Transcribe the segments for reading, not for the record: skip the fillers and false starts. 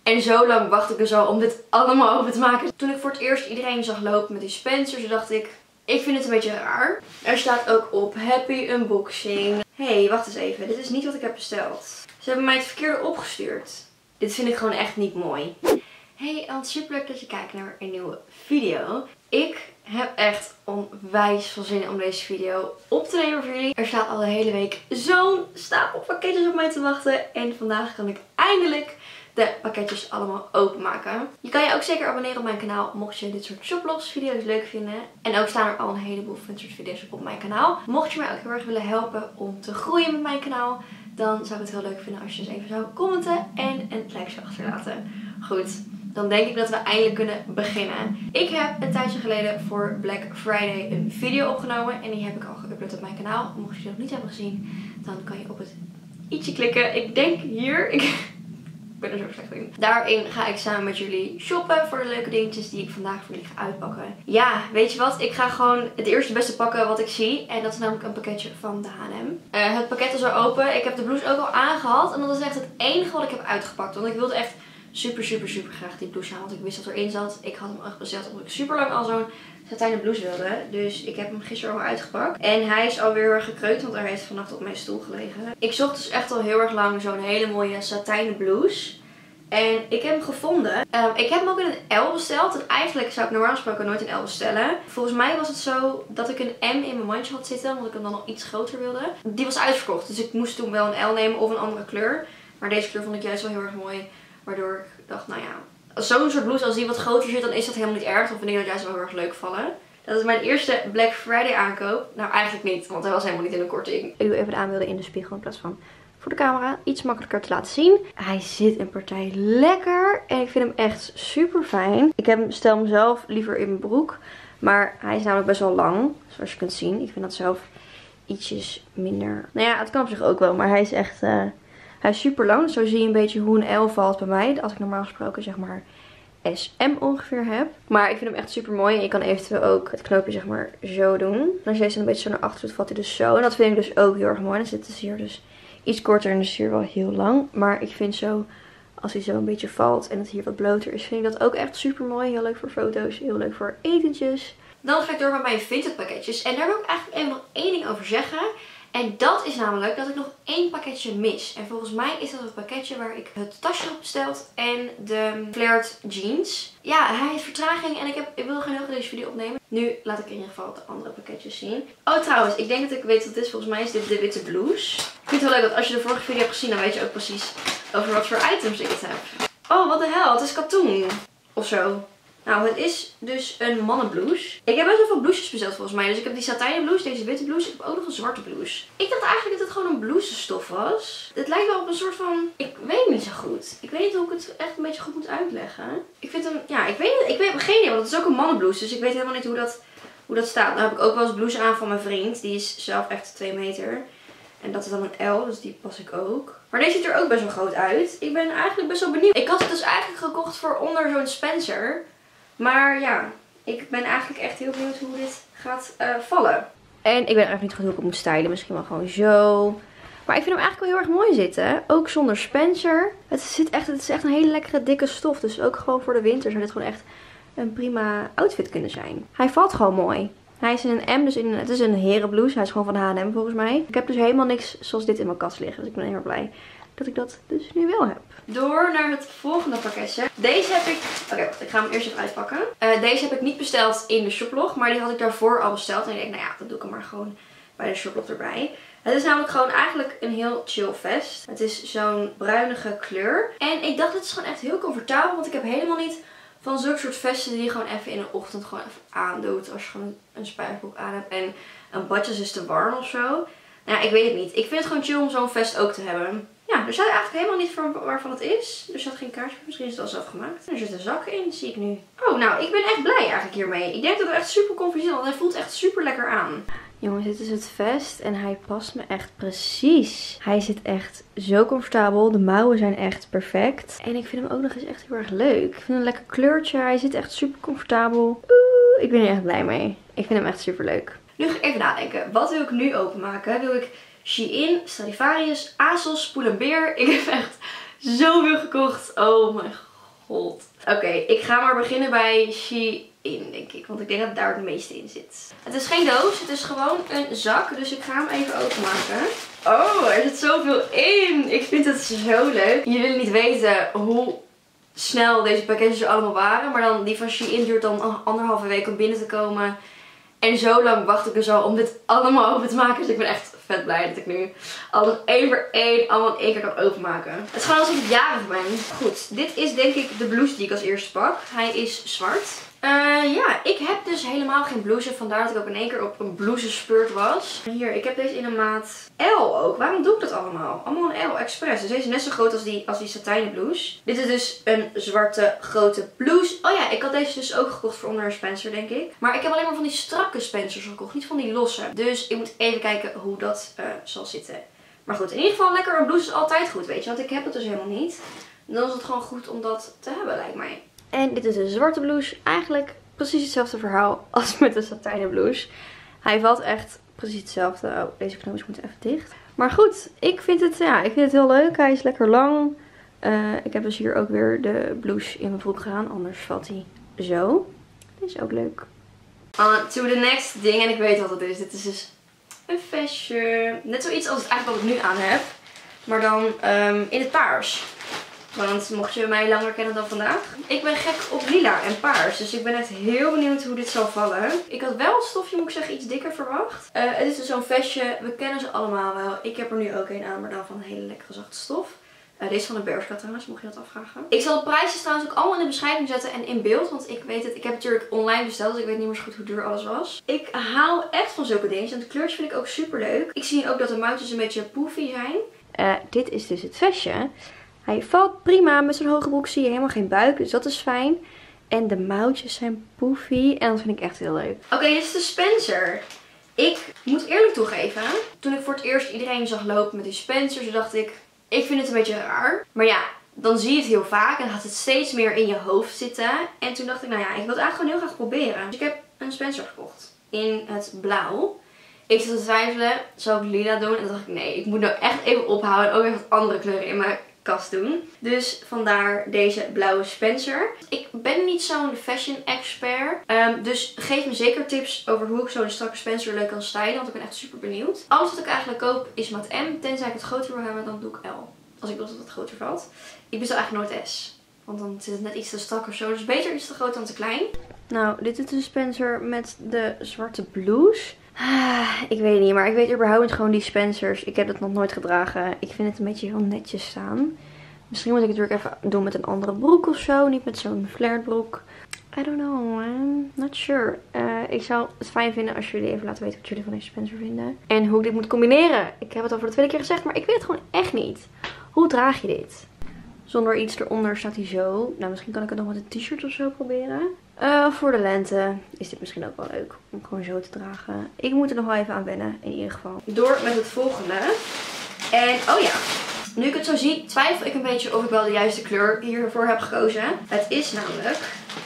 En zo lang wacht ik dus al om dit allemaal open te maken. Toen ik voor het eerst iedereen zag lopen met die Spencers, dacht ik vind het een beetje raar. Er staat ook op Happy Unboxing. Hé, wacht eens even. Dit is niet wat ik heb besteld. Ze hebben mij het verkeerde opgestuurd. Dit vind ik gewoon echt niet mooi. Hey, en super leuk dat je kijkt naar een nieuwe video. Ik heb echt onwijs veel zin om deze video op te nemen voor jullie. Er staat al de hele week zo'n stapel pakketjes op mij te wachten. En vandaag kan ik eindelijk de pakketjes allemaal openmaken. Je kan je ook zeker abonneren op mijn kanaal mocht je dit soort shoplogs video's leuk vinden. En ook staan er al een heleboel van dit soort video's op mijn kanaal. Mocht je mij ook heel erg willen helpen om te groeien met mijn kanaal, dan zou ik het heel leuk vinden als je dus even zou commenten en een like zou achterlaten. Goed, dan denk ik dat we eindelijk kunnen beginnen. Ik heb een tijdje geleden voor Black Friday een video opgenomen. En die heb ik al geüpload op mijn kanaal. Mocht je die nog niet hebben gezien, dan kan je op het i'tje klikken. Ik denk hier. Ik ben er zo slecht in. Daarin ga ik samen met jullie shoppen voor de leuke dingetjes die ik vandaag voor jullie ga uitpakken. Ja, weet je wat? Ik ga gewoon het eerste beste pakken wat ik zie. En dat is namelijk een pakketje van de H&M. Het pakket is al open. Ik heb de blouse ook al aangehad. En dat is echt het enige wat ik heb uitgepakt. Want ik wilde echt super graag die blouse aan. Want ik wist dat erin zat. Ik had hem echt besteld omdat ik super lang al zo'n satijnen blouse wilde. Dus ik heb hem gisteren al uitgepakt. En hij is alweer heel erg gekreukeld, want hij heeft vannacht op mijn stoel gelegen. Ik zocht dus echt al heel erg lang zo'n hele mooie satijnen blouse. En ik heb hem gevonden. Ik heb hem ook in een L besteld. En eigenlijk zou ik normaal gesproken nooit een L bestellen. Volgens mij was het zo dat ik een M in mijn mandje had zitten. Omdat ik hem dan nog iets groter wilde. Die was uitverkocht. Dus ik moest toen wel een L nemen of een andere kleur. Maar deze kleur vond ik juist wel heel erg mooi. Waardoor ik dacht, nou ja, als zo'n soort blouse als die wat groter zit, dan is dat helemaal niet erg. Dan vind ik dat juist wel heel erg leuk vallen. Dat is mijn eerste Black Friday aankoop. Nou, eigenlijk niet, want hij was helemaal niet in een korting. Ik doe even de aanbeelden in de spiegel in plaats van voor de camera. Iets makkelijker te laten zien. Hij zit een partij lekker. En ik vind hem echt super fijn. Ik stel hem zelf liever in mijn broek. Maar hij is namelijk best wel lang. Zoals je kunt zien. Ik vind dat zelf ietsjes minder. Nou ja, het kan op zich ook wel. Maar hij is echt hij is super lang. Zo zie je een beetje hoe een L valt bij mij. Als ik normaal gesproken zeg maar SM ongeveer heb. Maar ik vind hem echt super mooi. En je kan eventueel ook het knoopje zeg maar zo doen. En als je deze een beetje zo naar achter doet, valt hij dus zo. En dat vind ik dus ook heel erg mooi. Dan zit het hier dus iets korter en dus hier wel heel lang. Maar ik vind zo, als hij zo een beetje valt en het hier wat bloter is, vind ik dat ook echt super mooi. Heel leuk voor foto's. Heel leuk voor etentjes. Dan ga ik door met mijn vintage pakketjes. En daar wil ik eigenlijk even nog één ding over zeggen. En dat is namelijk dat ik nog één pakketje mis. En volgens mij is dat het pakketje waar ik het tasje heb besteld en de flared jeans. Ja, hij heeft vertraging en ik wil geen heel deze video opnemen. Nu laat ik in ieder geval de andere pakketjes zien. Oh trouwens, ik denk dat ik weet wat het is. Volgens mij is dit de witte blouse. Ik vind het wel leuk dat als je de vorige video hebt gezien, dan weet je ook precies over wat voor items ik het heb. Oh, wat de hel. Het is katoen. Of zo. Nou, het is dus een mannenblouse. Ik heb best wel veel blouses besteld volgens mij. Dus ik heb die satijnen blouse, deze witte blouse. Ik heb ook nog een zwarte blouse. Ik dacht eigenlijk dat het gewoon een blousestof was. Het lijkt wel op een soort van... Ik weet niet zo goed. Ik weet niet hoe ik het echt een beetje goed moet uitleggen. Ik vind hem... Ja, ik weet niet. Ik heb geen idee. Want het is ook een mannenblouse. Dus ik weet helemaal niet hoe dat staat. Nou heb ik ook wel eens blouse aan van mijn vriend. Die is zelf echt 2 meter. En dat is dan een L, dus die pas ik ook. Maar deze ziet er ook best wel groot uit. Ik ben eigenlijk best wel benieuwd. Ik had het dus eigenlijk gekocht voor onder zo'n Spencer. Maar ja, ik ben eigenlijk echt heel benieuwd hoe dit gaat vallen. En ik ben eigenlijk niet goed hoe ik het moet stylen. Misschien wel gewoon zo. Maar ik vind hem eigenlijk wel heel erg mooi zitten. Ook zonder Spencer. Het is echt een hele lekkere dikke stof. Dus ook gewoon voor de winter zou dit gewoon echt een prima outfit kunnen zijn. Hij valt gewoon mooi. Hij is in een M, dus het is een herenblouse. Hij is gewoon van H&M volgens mij. Ik heb dus helemaal niks zoals dit in mijn kast liggen. Dus ik ben heel erg blij dat ik dat dus nu wel heb. Door naar het volgende pakketje. Deze heb ik... Oké, ik ga hem eerst even uitpakken. Deze heb ik niet besteld in de shoplog. Maar die had ik daarvoor al besteld. En ik denk, nou ja, dat doe ik hem maar gewoon bij de shoplog erbij. Het is namelijk gewoon eigenlijk een heel chill vest. Het is zo'n bruinige kleur. En ik dacht, het is gewoon echt heel comfortabel. Want ik heb helemaal niet van zulke soort vesten die je gewoon even in de ochtend gewoon even aandoet. Als je gewoon een spijkerbroek aan hebt. En een badjas is te warm of zo. Nou ja, ik weet het niet. Ik vind het gewoon chill om zo'n vest ook te hebben. Ja, er staat eigenlijk helemaal niet voor waarvan het is. Er staat geen kaartje. Misschien is het al zelf gemaakt. Er zit een zak in, zie ik nu. Oh, nou, ik ben echt blij eigenlijk hiermee. Ik denk dat het echt super comfy is, want hij voelt echt super lekker aan. Jongens, dit is het vest en hij past me echt precies. Hij zit echt zo comfortabel. De mouwen zijn echt perfect. En ik vind hem ook nog eens echt heel erg leuk. Ik vind hem een lekker kleurtje. Hij zit echt super comfortabel. Ik ben er echt blij mee. Ik vind hem echt super leuk. Nu ga ik even nadenken. Wat wil ik nu openmaken? Wil ik Shein, Stradivarius, ASOS, Pull&Bear. Ik heb echt zoveel gekocht. Oh mijn hot. Oké, ik ga maar beginnen bij Shein, denk ik. Want ik denk dat daar het meeste in zit. Het is geen doos, het is gewoon een zak. Dus ik ga hem even openmaken. Oh, er zit zoveel in. Ik vind het zo leuk. Jullie willen niet weten hoe snel deze pakketjes er allemaal waren. Maar dan die van Shein duurt dan 1,5 week om binnen te komen. En zo lang wacht ik dus al om dit allemaal open te maken. Dus ik ben echt vet blij dat ik nu alles één voor één allemaal in één keer kan openmaken. Het is gewoon alsof ik jarig ben. Goed, dit is denk ik de blouse die ik als eerste pak. Hij is zwart. Ja, ik heb dus helemaal geen blouse. Vandaar dat ik ook in één keer op een blouse spurt was. Hier, ik heb deze in een maat L ook. Waarom doe ik dat allemaal? Allemaal een L, expres. Dus deze is net zo groot als die satijnen blouse. Dit is dus een zwarte grote blouse. Oh ja, ik had deze dus ook gekocht voor onder een Spencer, denk ik. Maar ik heb alleen maar van die strakke Spencers gekocht. Niet van die losse. Dus ik moet even kijken hoe dat zal zitten. Maar goed, in ieder geval lekker. Een blouse is altijd goed, weet je. Want ik heb het dus helemaal niet. Dan is het gewoon goed om dat te hebben, lijkt mij. En dit is een zwarte blouse. Eigenlijk precies hetzelfde verhaal als met de satijnen blouse. Hij valt echt precies hetzelfde. Oh, deze knoopjes moeten even dicht. Maar goed, ik vind het heel leuk. Hij is lekker lang. Ik heb dus hier ook weer de blouse in mijn broek gedaan. Anders valt hij zo. Dit is ook leuk. On to the next ding. En ik weet wat het is. Dit is dus een vestje. Net zoiets als het eigenlijk wat ik nu aan heb. Maar dan in het paars. Want mocht je mij langer kennen dan vandaag. Ik ben gek op lila en paars. Dus ik ben echt heel benieuwd hoe dit zal vallen. Ik had wel het stofje, moet ik zeggen, iets dikker verwacht. Het is dus zo'n vestje. We kennen ze allemaal wel. Ik heb er nu ook een aan, maar dan van een hele lekkere zachte stof. Deze is van de Bershka trouwens, mocht je dat afvragen. Ik zal de prijsjes trouwens ook allemaal in de beschrijving zetten en in beeld. Want ik weet het, ik heb het natuurlijk online besteld. Dus ik weet niet meer zo goed hoe duur alles was. Ik hou echt van zulke dingen. En de kleurtjes vind ik ook super leuk. Ik zie ook dat de mouwtjes een beetje poofy zijn. Dit is dus het vestje. Hij valt prima. Met zo'n hoge broek zie je helemaal geen buik. Dus dat is fijn. En de mouwtjes zijn poofy. En dat vind ik echt heel leuk. Oké, dit is de Spencer. Ik moet eerlijk toegeven. Toen ik voor het eerst iedereen zag lopen met die Spencers. Dacht ik vind het een beetje raar. Maar ja, dan zie je het heel vaak. En dan gaat het steeds meer in je hoofd zitten. En toen dacht ik, nou ja, ik wil het eigenlijk gewoon heel graag proberen. Dus ik heb een Spencer gekocht. In het blauw. Ik zat te twijfelen. Zou ik lila doen? En toen dacht ik, nee, ik moet nou echt even ophouden. En ook even wat andere kleuren in mijn kast doen. Dus vandaar deze blauwe Spencer. Ik ben niet zo'n fashion expert. Dus geef me zeker tips over hoe ik zo'n strakke Spencer leuk kan stylen. Want ik ben echt super benieuwd. Alles wat ik eigenlijk koop is maat M. Tenzij ik het groter wil hebben, dan doe ik L. Als ik wil dat het groter valt. Ik bestel eigenlijk nooit S. Want dan zit het net iets te strak of zo. Dus beter iets te groot dan te klein. Nou, dit is de Spencer met de zwarte blouse. Ik weet niet, maar ik weet überhaupt niet gewoon die Spencers. Ik heb het nog nooit gedragen. Ik vind het een beetje heel netjes staan. Misschien moet ik het natuurlijk even doen met een andere broek of zo. Niet met zo'n flared broek. I don't know, I'm not sure. Ik zou het fijn vinden als jullie even laten weten wat jullie van deze Spencer vinden. En hoe ik dit moet combineren. Ik heb het al voor de tweede keer gezegd, maar ik weet het gewoon echt niet. Hoe draag je dit? Zonder iets eronder staat hij zo. Nou, misschien kan ik het nog met een t-shirt of zo proberen. Voor de lente is dit misschien ook wel leuk om gewoon zo te dragen. Ik moet er nog wel even aan wennen in ieder geval. Door met het volgende. En oh ja, nu ik het zo zie twijfel ik een beetje of ik wel de juiste kleur hiervoor heb gekozen. Het is namelijk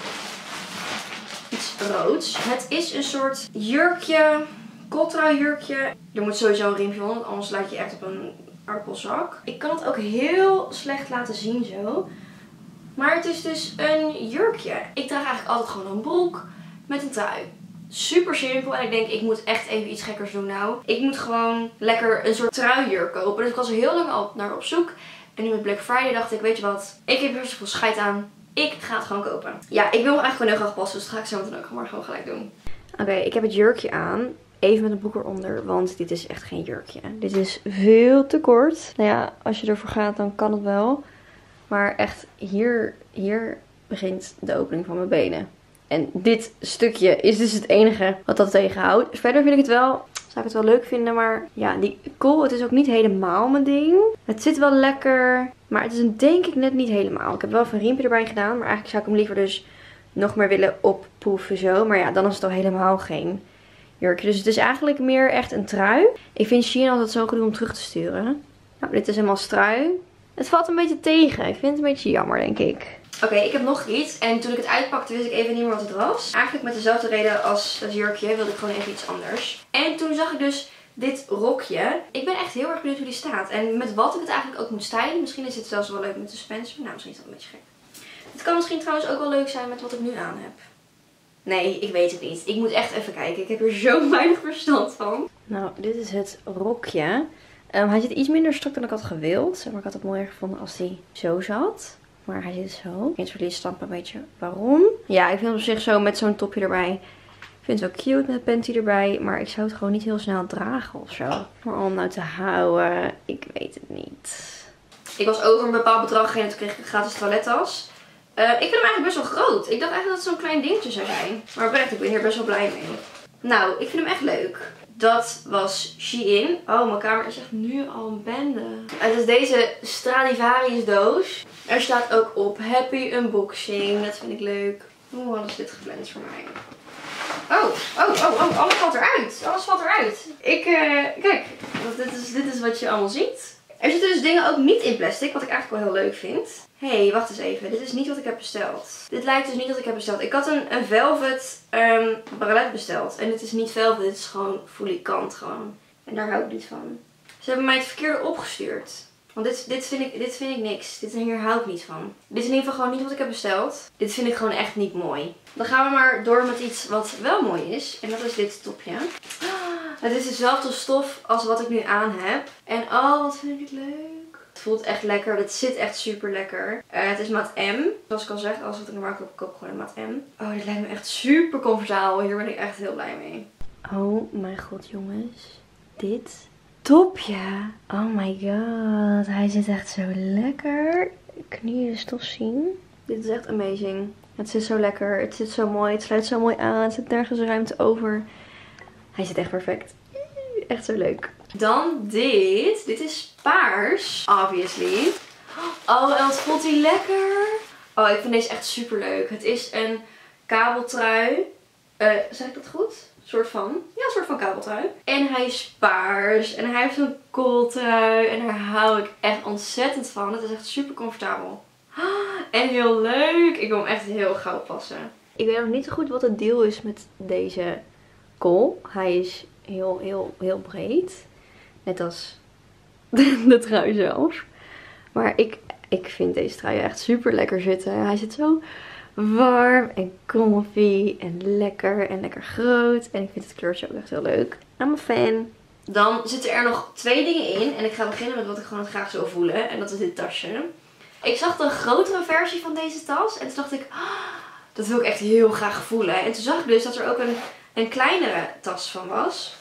iets roods. Het is een soort jurkje, kooltrui jurkje. Er moet sowieso een riempje onder, anders lijkt je echt op een aardappelzak. Ik kan het ook heel slecht laten zien zo. Maar het is dus een jurkje. Ik draag eigenlijk altijd gewoon een broek met een trui. Super simpel. En ik denk, ik moet echt even iets gekkers doen nou. Ik moet gewoon lekker een soort truijurk kopen. Dus ik was er heel lang al naar op zoek. En nu met Black Friday dacht ik, weet je wat? Ik heb er zoveel scheid aan. Ik ga het gewoon kopen. Ja, ik wil me eigenlijk gewoon heel graag passen. Dus dat ga ik zo meteen ook gewoon gelijk doen. Oké, ik heb het jurkje aan. Even met een broek eronder, want dit is echt geen jurkje. Dit is veel te kort. Nou ja, als je ervoor gaat, dan kan het wel. Maar echt, hier begint de opening van mijn benen. En dit stukje is dus het enige wat dat tegenhoudt. Verder vind ik het wel, zou ik het wel leuk vinden. Maar ja, die kool, het is ook niet helemaal mijn ding. Het zit wel lekker, maar het is denk ik net niet helemaal. Ik heb wel even een riempje erbij gedaan. Maar eigenlijk zou ik hem liever dus nog meer willen oppoeven zo. Maar ja, dan is het al helemaal geen jurkje. Dus het is eigenlijk meer echt een trui. Ik vind Shein altijd zo goed om terug te sturen. Nou, dit is helemaal strui. Het valt een beetje tegen. Ik vind het een beetje jammer, denk ik. Oké, ik heb nog iets. En toen ik het uitpakte, wist ik even niet meer wat het was. Eigenlijk met dezelfde reden als het jurkje wilde ik gewoon even iets anders. En toen zag ik dus dit rokje. Ik ben echt heel erg benieuwd hoe die staat. En met wat ik het eigenlijk ook moet stylen. Misschien is het zelfs wel leuk met de Spencer. Nou, misschien is dat een beetje gek. Het kan misschien trouwens ook wel leuk zijn met wat ik nu aan heb. Nee, ik weet het niet. Ik moet echt even kijken. Ik heb er zo weinig verstand van. Nou, dit is het rokje. Hij zit iets minder strak dan ik had gewild. Zeg maar, ik had het mooier gevonden als hij zo zat. Maar hij zit zo. Ik jullie snappen een beetje waarom. Ja, ik vind het op zich zo met zo'n topje erbij. Ik vind het wel cute met een panty erbij. Maar ik zou het gewoon niet heel snel dragen of zo. Maar om nou te houden, ik weet het niet. Ik was over een bepaald bedrag heen en toen kreeg ik een gratis toilettas. Ik vind hem eigenlijk best wel groot. Ik dacht eigenlijk dat het zo'n klein dingetje zou zijn. Maar oprecht, ik ben hier best wel blij mee. Nou, ik vind hem echt leuk. Dat was Shein. Oh, mijn kamer is echt nu al een bende. Het is deze Stradivarius doos. Er staat ook op Happy Unboxing. Dat vind ik leuk. Hoe hadden ze dit gepland voor mij? Oh, alles valt eruit. Alles valt eruit. Kijk, dit is wat je allemaal ziet. Er zitten dus dingen ook niet in plastic, wat ik eigenlijk wel heel leuk vind. Hé, wacht eens even. Dit is niet wat ik heb besteld. Dit lijkt dus niet wat ik heb besteld. Ik had een velvet bralette besteld. En dit is niet velvet, dit is gewoon fully kant gewoon. En daar hou ik niet van. Ze hebben mij het verkeerde opgestuurd. Want dit vind ik niks. Hier hou ik niet van. Dit is in ieder geval gewoon niet wat ik heb besteld. Dit vind ik gewoon echt niet mooi. Dan gaan we maar door met iets wat wel mooi is. En dat is dit topje. Het is dezelfde stof als wat ik nu aan heb. En oh, wat vind ik leuk. Het voelt echt lekker. Het zit echt super lekker. Het is maat M. Zoals ik al zeg, als wat ik normaal koop gewoon een maat M. Oh, dit lijkt me echt super comfortabel. Hier ben ik echt heel blij mee. Oh mijn god, jongens. Dit topje. Oh my god. Hij zit echt zo lekker. Kun je de stof zien? Dit is echt amazing. Het zit zo lekker. Het zit zo mooi. Het sluit zo mooi aan. Het zit nergens ruimte over. Hij zit echt perfect. Echt zo leuk. Dan dit. Dit is paars. Obviously. Oh, en wat voelt hij lekker. Oh, ik vind deze echt super leuk. Het is een kabeltrui. Zeg ik dat goed? Soort van. Ja, een soort van kabeltrui. En hij is paars. En hij heeft zo'n kooltrui. En daar hou ik echt ontzettend van. Het is echt super comfortabel. En heel leuk. Ik wil hem echt heel gauw passen. Ik weet nog niet zo goed wat het deal is met deze kool. Hij is heel breed. Net als de trui zelf. Maar ik vind deze trui echt super lekker zitten. Hij zit zo warm en comfy en lekker groot. En ik vind het kleurtje ook echt heel leuk. I'm a fan. Dan zitten er nog 2 dingen in. En ik ga beginnen met wat ik gewoon het graag zou voelen. En dat is dit tasje. Ik zag de grotere versie van deze tas. En toen dacht ik, dat wil ik echt heel graag voelen. En toen zag ik dus dat er ook een kleinere tas van was.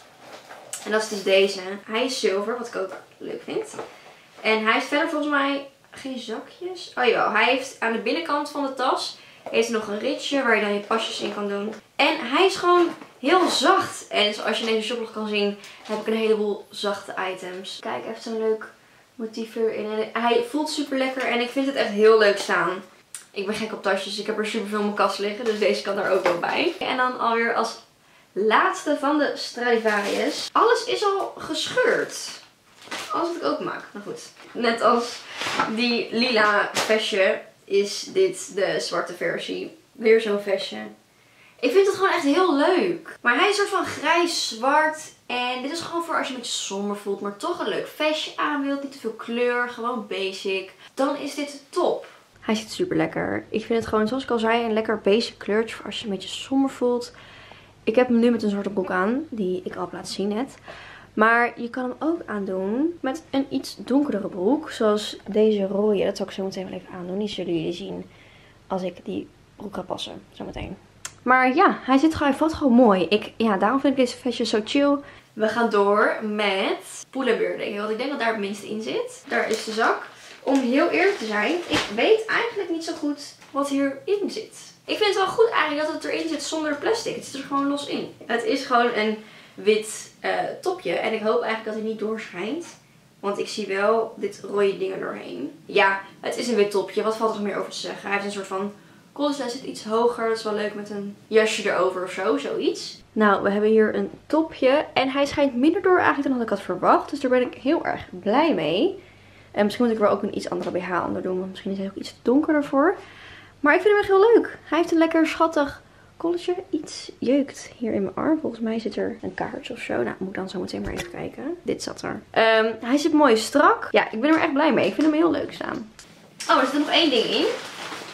En dat is dus deze. Hij is zilver, wat ik ook leuk vind. En hij heeft verder volgens mij geen zakjes. Oh jawel, hij heeft aan de binnenkant van de tas heeft nog een ritje waar je dan je pasjes in kan doen. En hij is gewoon heel zacht. En zoals je in deze shoplog kan zien, heb ik een heleboel zachte items. Kijk, even zo'n leuk motief erin. En hij voelt super lekker en ik vind het echt heel leuk staan. Ik ben gek op tasjes. Ik heb er super veel in mijn kast liggen. Dus deze kan er ook wel bij. En dan alweer als laatste van de Stradivarius. Alles is al gescheurd. Alles wat ik openmaak. Nou goed. Net als die lila vestje is dit de zwarte versie. Weer zo'n vestje. Ik vind het gewoon echt heel leuk. Maar hij is een soort van grijs-zwart. En dit is gewoon voor als je een beetje somber voelt. Maar toch een leuk vestje aan wilt. Niet te veel kleur. Gewoon basic. Dan is dit top. Hij zit super lekker. Ik vind het gewoon, zoals ik al zei, een lekker basic kleurtje voor als je een beetje somber voelt. Ik heb hem nu met een zwarte broek aan. Die ik al heb laten zien net. Maar je kan hem ook aandoen met een iets donkerdere broek. Zoals deze rode. Dat zal ik zo meteen wel even aandoen. Die zullen jullie zien als ik die broek ga passen. Zometeen. Maar ja, hij valt gewoon mooi. Daarom vind ik deze vestje zo chill. We gaan door met Pull & Bear, denk ik. Want ik denk dat daar het minste in zit. Daar is de zak. Om heel eerlijk te zijn, ik weet eigenlijk niet zo goed wat hierin zit. Ik vind het wel goed eigenlijk dat het erin zit zonder plastic. Het zit er gewoon los in. Het is gewoon een wit topje. En ik hoop eigenlijk dat hij niet doorschijnt. Want ik zie wel dit rode ding er doorheen. Ja, het is een wit topje. Wat valt er nog meer over te zeggen? Hij heeft een soort van collar, hij zit iets hoger. Dat is wel leuk met een jasje erover of zo. Zoiets. Nou, we hebben hier een topje. En hij schijnt minder door eigenlijk dan dat ik had verwacht. Dus daar ben ik heel erg blij mee. En misschien moet ik er ook een iets andere BH onder doen. Want misschien is hij ook iets donkerder voor. Maar ik vind hem echt heel leuk. Hij heeft een lekker schattig colletje. Iets jeukt hier in mijn arm. Volgens mij zit er een kaartje of zo. Nou, moet ik dan zo meteen maar even kijken. Dit zat er. Hij zit mooi strak. Ja, ik ben er echt blij mee. Ik vind hem heel leuk staan. Oh, er zit er nog 1 ding in.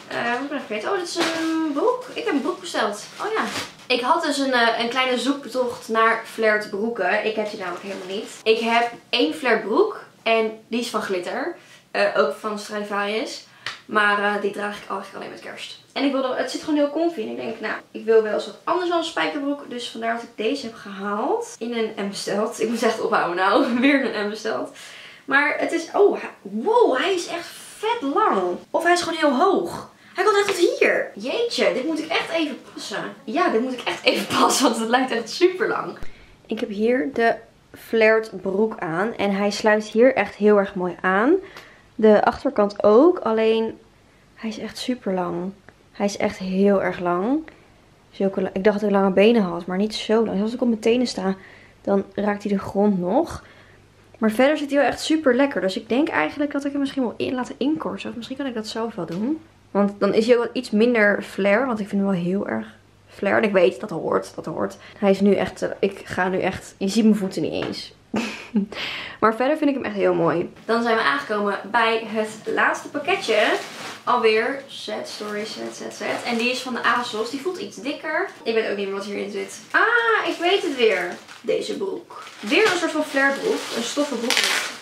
Wat ben ik vergeten? Oh, dit is een broek. Ik heb een broek besteld. Oh ja. Ik had dus een kleine zoektocht naar flared broeken. Ik heb die namelijk helemaal niet. Ik heb 1 flared broek. En die is van glitter. Ook van Stradivarius. Maar die draag ik eigenlijk alleen met kerst. En ik wilde, het zit gewoon heel comfy. En ik denk, nou, ik wil wel eens wat anders dan een spijkerbroek. Dus vandaar dat ik deze heb gehaald. In een M besteld. Ik moet echt ophouden nou. Weer een M besteld. Maar het is, oh, wow, hij is echt vet lang. Of hij is gewoon heel hoog. Hij komt echt tot hier. Jeetje, dit moet ik echt even passen. Ja, dit moet ik echt even passen, want het lijkt echt super lang. Ik heb hier de flared broek aan. En hij sluit hier echt heel erg mooi aan. De achterkant ook, alleen hij is echt super lang. Hij is echt heel erg lang. Ik dacht dat hij lange benen had, maar niet zo lang. Als ik op mijn tenen sta, dan raakt hij de grond nog. Maar verder zit hij wel echt super lekker. Dus ik denk eigenlijk dat ik hem misschien wel laten inkorten. Of misschien kan ik dat zelf wel doen. Want dan is hij ook wat iets minder flare. Want ik vind hem wel heel erg flare. En ik weet, dat hoort. Hij is nu echt, ik ga nu echt, je ziet mijn voeten niet eens. Maar verder vind ik hem echt heel mooi. Dan zijn we aangekomen bij het laatste pakketje. Alweer Z. En die is van de ASOS. Die voelt iets dikker. Ik weet ook niet meer wat hierin zit. Ah, ik weet het weer. Deze broek. Weer een soort van flare broek. Een stoffen broek.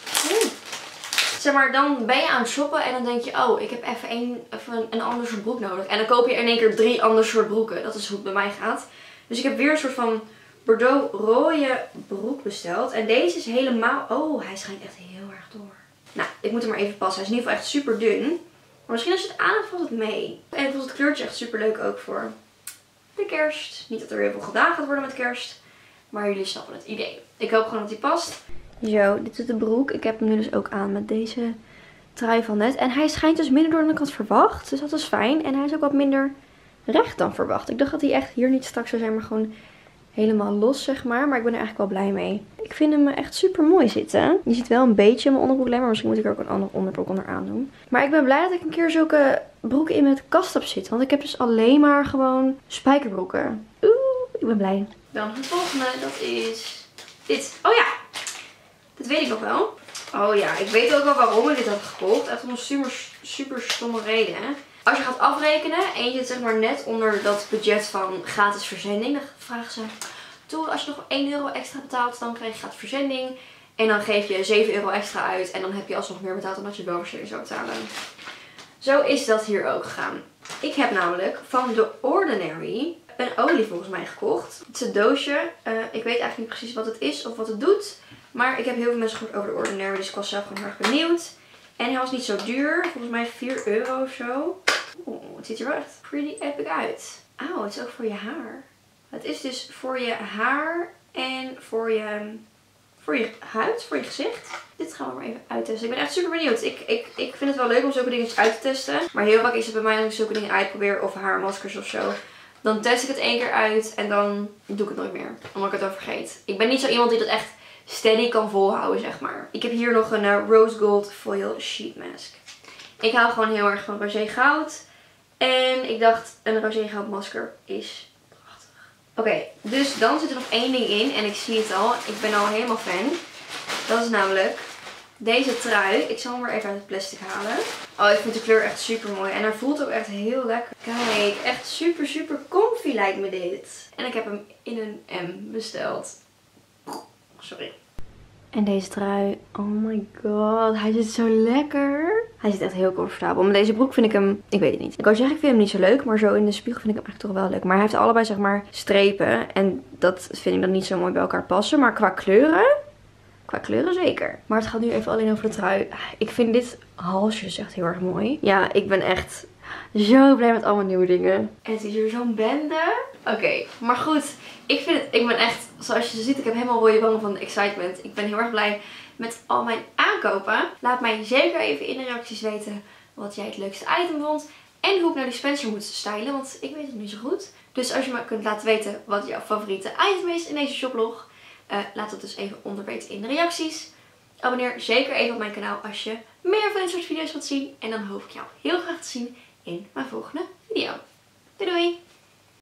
Zeg maar, dan ben je aan het shoppen en dan denk je, oh, ik heb even een ander soort broek nodig. En dan koop je in één keer 3 andere soort broeken. Dat is hoe het bij mij gaat. Dus ik heb weer een soort van Bordeaux rode broek besteld. En deze is helemaal, oh, hij schijnt echt heel erg door. Nou, ik moet hem maar even passen. Hij is in ieder geval echt super dun. Maar misschien als je het aan hebt, valt het mee. En ik vond het kleurtje echt super leuk ook voor de kerst. Niet dat er heel veel gedaan gaat worden met kerst. Maar jullie snappen het idee. Ik hoop gewoon dat hij past. Zo, dit is de broek. Ik heb hem nu dus ook aan met deze trui van net. En hij schijnt dus minder door dan ik had verwacht. Dus dat is fijn. En hij is ook wat minder recht dan verwacht. Ik dacht dat hij echt hier niet strak zou zijn, maar gewoon helemaal los, zeg maar. Maar ik ben er eigenlijk wel blij mee. Ik vind hem echt super mooi zitten. Je ziet wel een beetje mijn onderbroek, maar misschien moet ik er ook een andere onderbroek onder aan doen. Maar ik ben blij dat ik een keer zulke broeken in mijn kast heb zitten. Want ik heb dus alleen maar gewoon spijkerbroeken. Oeh, ik ben blij. Dan het volgende, dat is dit. Oh ja, dit weet ik nog wel. Oh ja, ik weet ook wel waarom ik dit heb gekocht. Echt om een super stomme reden. Als je gaat afrekenen en je zit zeg maar net onder dat budget van gratis verzending. Dan vragen ze, toe, als je nog 1 euro extra betaalt, dan krijg je gratis verzending. En dan geef je 7 euro extra uit. En dan heb je alsnog meer betaald dan dat je belverzending zou betalen. Zo is dat hier ook gegaan. Ik heb namelijk van The Ordinary een olie volgens mij gekocht. Het is een doosje. Ik weet eigenlijk niet precies wat het is of wat het doet. Maar ik heb heel veel mensen gehoord over The Ordinary. Dus ik was zelf gewoon heel erg benieuwd. En hij was niet zo duur. Volgens mij 4 euro of zo. Oeh, het ziet er wel echt pretty epic uit. Oh, het is ook voor je haar. Het is dus voor je haar en voor je huid, voor je gezicht. Dit gaan we maar even uittesten. Ik ben echt super benieuwd. Ik vind het wel leuk om zulke dingen uit te testen. Maar heel vaak is het bij mij dat ik zulke dingen uitprobeer. Of haarmaskers of zo. Dan test ik het 1 keer uit en dan doe ik het nooit meer. Omdat ik het dan vergeet. Ik ben niet zo iemand die dat echt steady kan volhouden, zeg maar. Ik heb hier nog een Rose Gold Foil Sheet Mask. Ik hou gewoon heel erg van rosé goud. En ik dacht, een rosé goud masker is prachtig. Oké, dus dan zit er nog 1 ding in. En ik zie het al. Ik ben al helemaal fan. Dat is namelijk deze trui. Ik zal hem maar even uit het plastic halen. Oh, ik vind de kleur echt super mooi. En hij voelt ook echt heel lekker. Kijk, echt super comfy lijkt me dit. En ik heb hem in een M besteld. Sorry. En deze trui, oh my god, hij zit zo lekker. Hij zit echt heel comfortabel. Met deze broek vind ik hem, ik weet het niet. Ik wou zeggen, ik vind hem niet zo leuk, maar zo in de spiegel vind ik hem eigenlijk toch wel leuk. Maar hij heeft allebei zeg maar strepen en dat vind ik dan niet zo mooi bij elkaar passen. Maar qua kleuren zeker. Maar het gaat nu even alleen over de trui. Ik vind dit halsje dus echt heel erg mooi. Ja, ik ben echt zo blij met allemaal nieuwe dingen. En het is hier zo'n bende. Oké, maar goed. Ik ben echt, zoals je ziet, ik heb helemaal rode wangen van excitement. Ik ben heel erg blij met al mijn aankopen. Laat mij zeker even in de reacties weten wat jij het leukste item vond. En hoe ik nou die Spencer moet stylen, want ik weet het niet zo goed. Dus als je me kunt laten weten wat jouw favoriete item is in deze shoplog. Laat het dus even onder weten in de reacties. Abonneer zeker even op mijn kanaal als je meer van dit soort video's wilt zien. En dan hoop ik jou heel graag te zien in mijn volgende video. Doei doei!